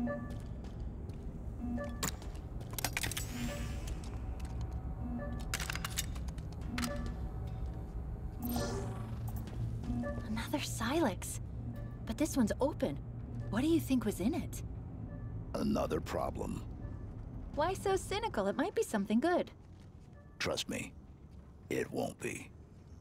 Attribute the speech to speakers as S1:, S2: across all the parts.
S1: Another Silex. But this one's open. What do you think was in it?
S2: Another problem.
S1: Why so cynical? It might be something good.
S2: Trust me, it won't be.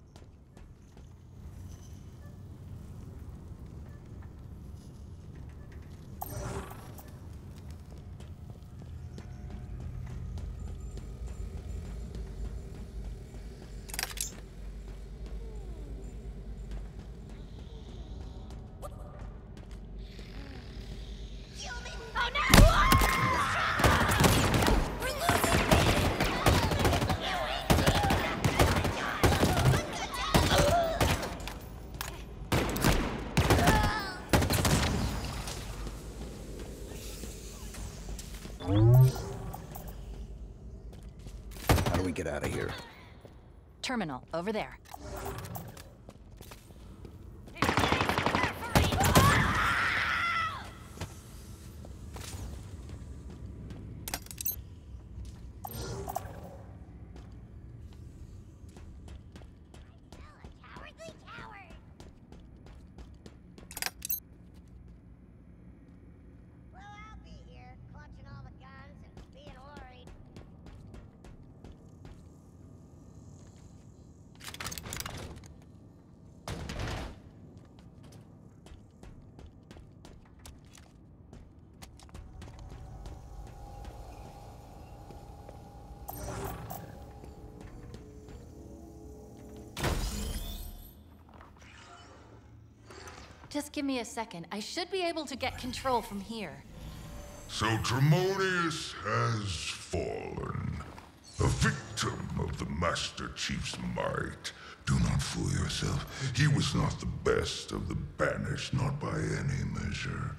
S2: How do we get out of here?
S1: Terminal, over there. Just give me a second. I should be able to get control from here.
S3: So Tremonius has fallen. A victim of the Master Chief's might. Do not fool yourself. He was not the best of the banished, not by any measure.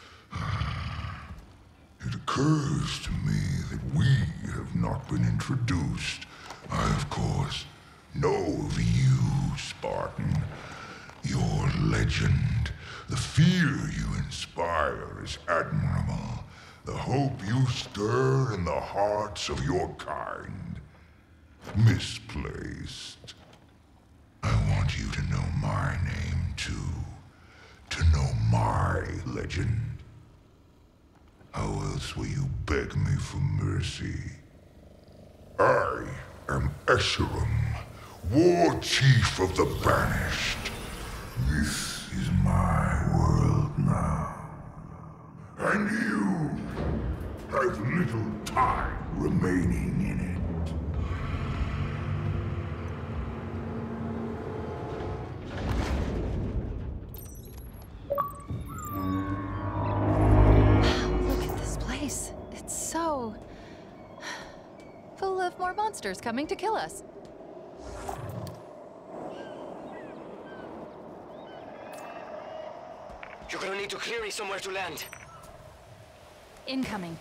S3: It occurs to me that we have not been introduced. I, of course, know of you, Spartan. Your legend, the fear you inspire is admirable. The hope you stir in the hearts of your kind, misplaced. I want you to know my name too, to know my legend. How else will you beg me for mercy? I am Escharum, War Chief of the Banished. This is my world now. And you have little time remaining in it.
S1: Look at this place. It's so... full of more monsters coming to kill us.
S4: You're gonna need to clear me somewhere to land.
S1: Incoming.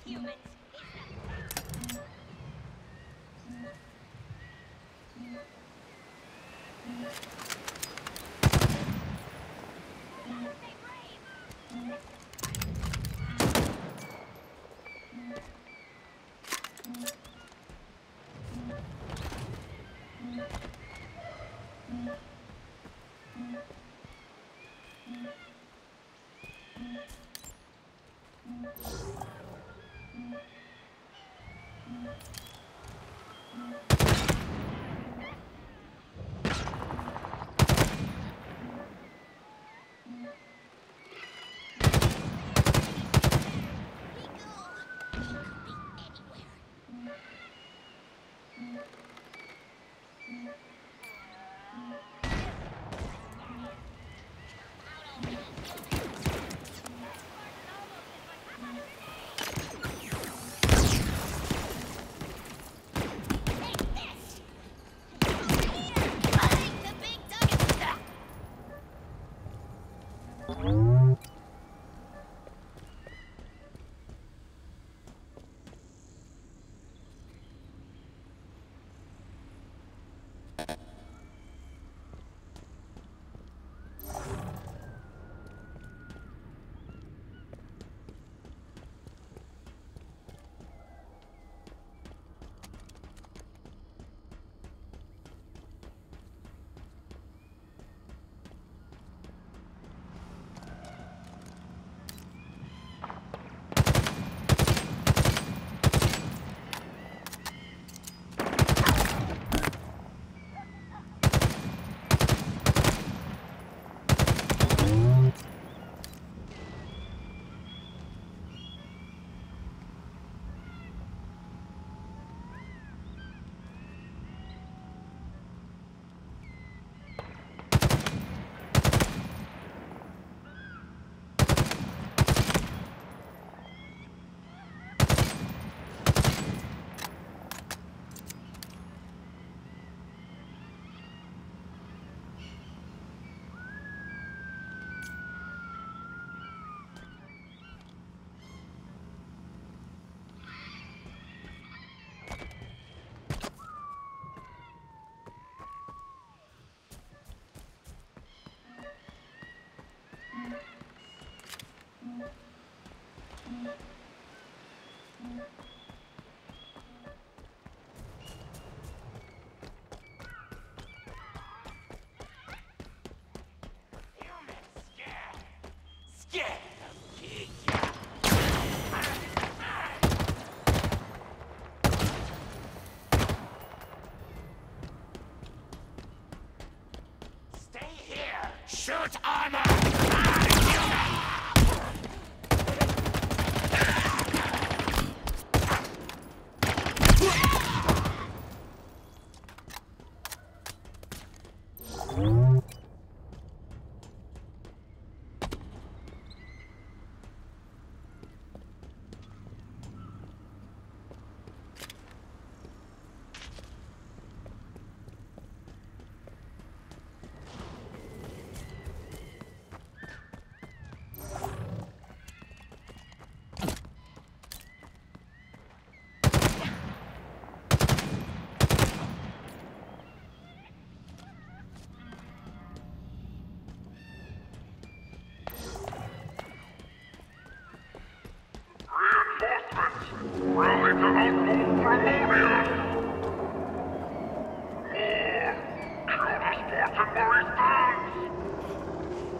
S5: Shoot armor!
S3: Rally to Outpost Tremonius! More! Kill the Spartan Maristas!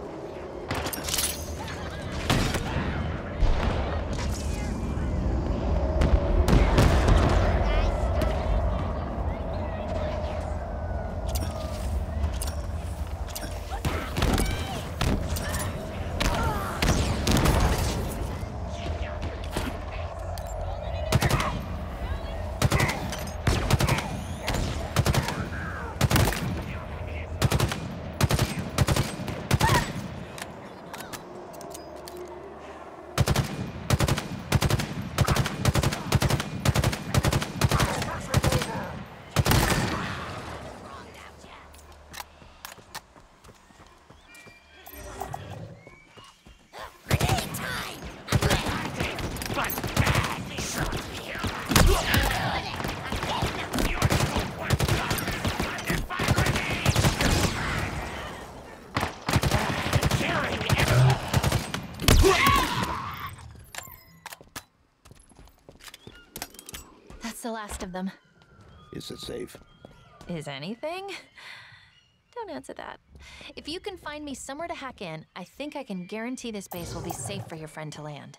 S1: the last of them.
S2: Is it safe?
S1: Is anything? Don't answer that. If you can find me somewhere to hack in, I think I can guarantee this base will be safe for your friend to land.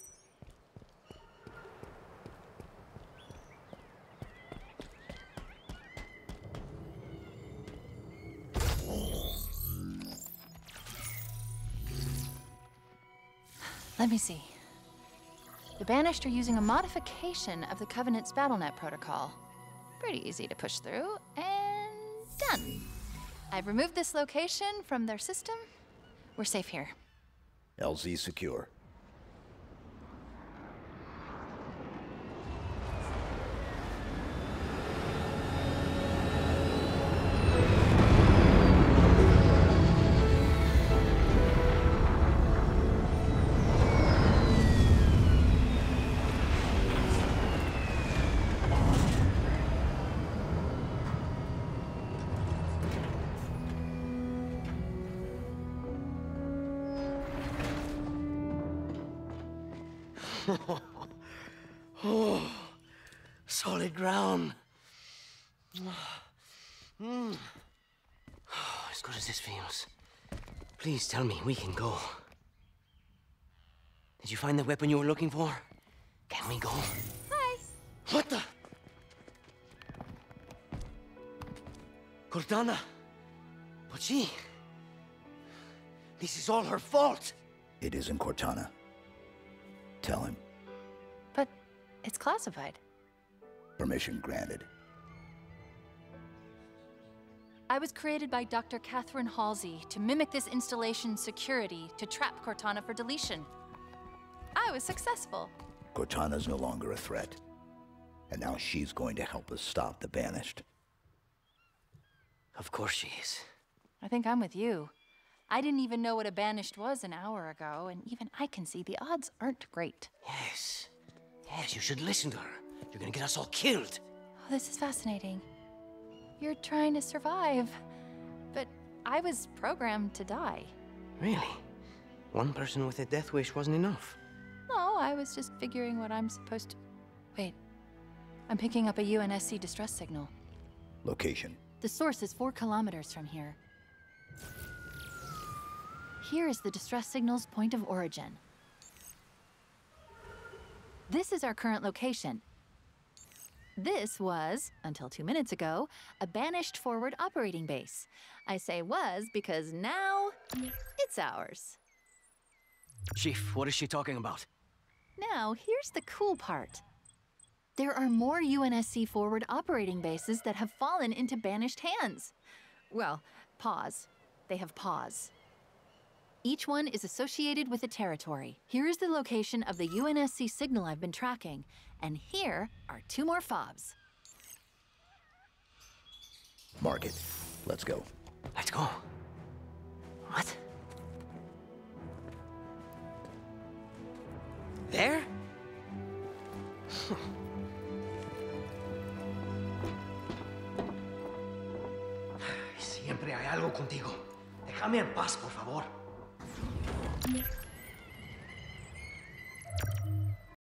S1: Let me see. The Banished are using a modification of the Covenant's BattleNet protocol. Pretty easy to push through, and done. I've removed this location from their system. We're safe here.
S2: LZ secure.
S4: Oh, solid ground. As good as this feels. Please tell me we can go. Did you find the weapon you were looking for? Can we go?
S1: Hi.
S4: What the? Cortana. But she... This is all her fault.
S2: It isn't Cortana. Tell him.
S1: But it's classified.
S2: Permission granted.
S1: I was created by Dr. Catherine Halsey to mimic this installation's security to trap Cortana for deletion. I was successful.
S2: Cortana's no longer a threat. And now she's going to help us stop the Banished.
S4: Of course she is.
S1: I think I'm with you. I didn't even know what a Banished was an hour ago, and even I can see the odds aren't great.
S4: Yes. Yes, you should listen to her. You're gonna get us all killed.
S1: Oh, this is fascinating. You're trying to survive, but I was programmed to die.
S4: Really? One person with a death wish wasn't enough?
S1: No, I was just figuring what I'm supposed to... Wait. I'm picking up a UNSC distress signal.
S2: Location.
S1: The source is 4 kilometers from here. Here is the distress signal's point of origin. This is our current location. This was, until 2 minutes ago, a Banished forward operating base. I say was because now it's ours.
S4: Chief, what is she talking about?
S1: Now, here's the cool part. There are more UNSC forward operating bases that have fallen into Banished hands. Well, paws. They have paws. Each one is associated with a territory. Here is the location of the UNSC signal I've been tracking, and here are 2 more fobs.
S2: Mark it. Let's go.
S4: Let's go. What? There? Siempre hay algo contigo. Déjame en paz, por favor.